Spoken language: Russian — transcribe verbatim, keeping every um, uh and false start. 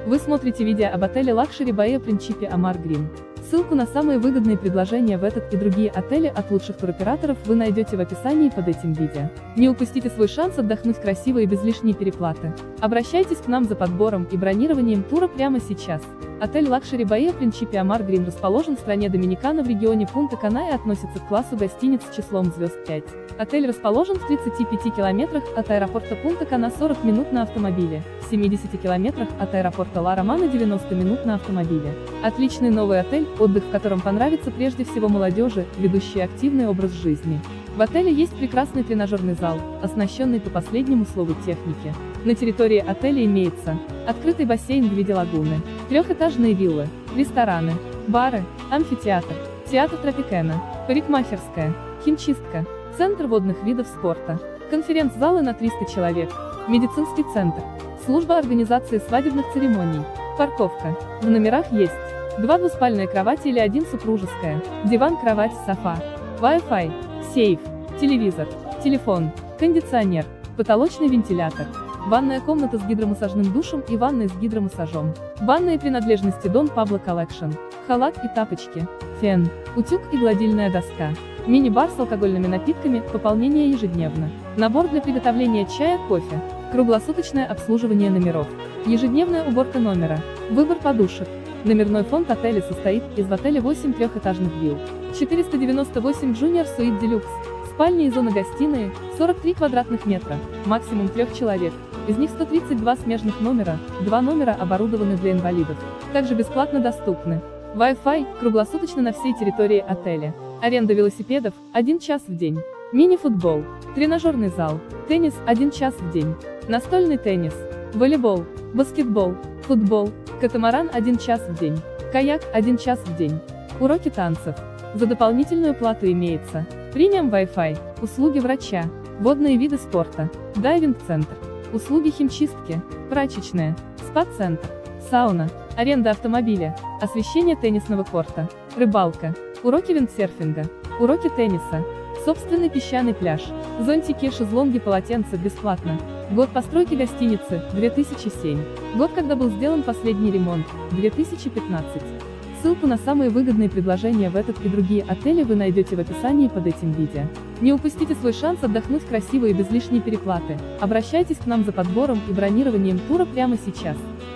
Вы смотрите видео об отеле Luxury Bahia Principe Amar Green. Ссылку на самые выгодные предложения в этот и другие отели от лучших туроператоров вы найдете в описании под этим видео. Не упустите свой шанс отдохнуть красиво и без лишней переплаты. Обращайтесь к нам за подбором и бронированием тура прямо сейчас. Отель Luxury Bahia Principe Amar Green расположен в стране Доминикана в регионе Пунта-Кана и относится к классу гостиниц с числом звезд пять. Отель расположен в тридцати пяти километрах от аэропорта Пунта-Кана, сорок минут на автомобиле, в семидесяти километрах от аэропорта Ла-Романа, девяносто минут на автомобиле. Отличный новый отель, отдых в котором понравится прежде всего молодежи, ведущей активный образ жизни. В отеле есть прекрасный тренажерный зал, оснащенный по последнему слову техники. На территории отеля имеется открытый бассейн в виде лагуны, трехэтажные виллы, рестораны, бары, амфитеатр, театр Тропикена, парикмахерская, химчистка, центр водных видов спорта, конференц-залы на триста человек, медицинский центр, служба организации свадебных церемоний, парковка. В номерах есть два двуспальные кровати или один супружеская, диван, кровать, софа, Wi-Fi, сейф, телевизор, телефон, кондиционер, потолочный вентилятор, ванная комната с гидромассажным душем и ванной с гидромассажом, банные принадлежности Don Pablo Collection, халат и тапочки, фен, утюг и гладильная доска, мини-бар с алкогольными напитками, пополнение ежедневно, набор для приготовления чая, кофе, круглосуточное обслуживание номеров, ежедневная уборка номера, выбор подушек. Номерной фонд отеля состоит из в отеле восемь трехэтажных вилл, четыреста девяносто восемь Junior Suite Deluxe, спальни и зона гостиной, сорок три квадратных метра, максимум трех человек, из них сто тридцать два смежных номера, два номера оборудованы для инвалидов, также бесплатно доступны Wi-Fi, круглосуточно на всей территории отеля, аренда велосипедов, один час в день, мини-футбол, тренажерный зал, теннис, один час в день, настольный теннис, волейбол, баскетбол, футбол, катамаран, один час в день, каяк, один час в день, уроки танцев. За дополнительную плату имеется премиум Wi-Fi, услуги врача, водные виды спорта, дайвинг-центр, услуги химчистки, прачечная, спа-центр, сауна, аренда автомобиля, освещение теннисного корта, рыбалка, уроки виндсерфинга, уроки тенниса, собственный песчаный пляж, зонтики, шезлонги, полотенца бесплатно. Год постройки гостиницы – две тысячи седьмой. Год, когда был сделан последний ремонт – две тысячи пятнадцатый. Ссылку на самые выгодные предложения в этот и другие отели вы найдете в описании под этим видео. Не упустите свой шанс отдохнуть красиво и без лишней переплаты. Обращайтесь к нам за подбором и бронированием тура прямо сейчас.